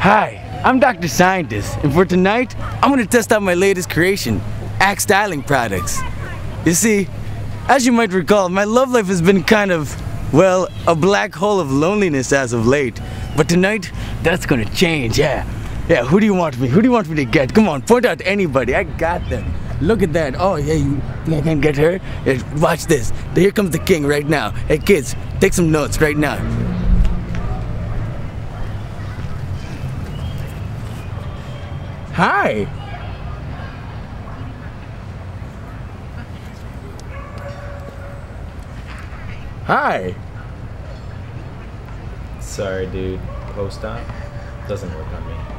Hi, I'm Dr. Scientist, and for tonight, I'm gonna test out my latest creation, Axe Styling Products. You see, as you might recall, my love life has been kind of, well, a black hole of loneliness as of late. But tonight, that's gonna change, yeah. Yeah, who do you want me? Who do you want me to get? Come on, point out anybody, I got them. Look at that. Oh, yeah, you think I can get her? Yeah, watch this. Here comes the king right now. Hey, kids, take some notes right now. Hi. Hi. Sorry, dude. Post-op doesn't work on me.